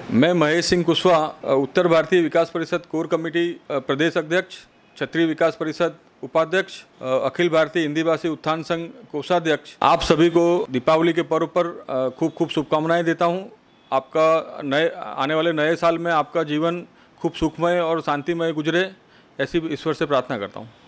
मैं महेश सिंह कुशवाहा, उत्तर भारतीय विकास परिषद कोर कमेटी प्रदेश अध्यक्ष, क्षेत्रीय विकास परिषद उपाध्यक्ष, अखिल भारतीय हिंदी भाषी उत्थान संघ कोषाध्यक्ष, आप सभी को दीपावली के पर्व पर खूब खूब शुभकामनाएं देता हूं। आपका आने वाले नए साल में आपका जीवन खूब सुखमय और शांतिमय गुजरे, ऐसी ईश्वर से प्रार्थना करता हूं।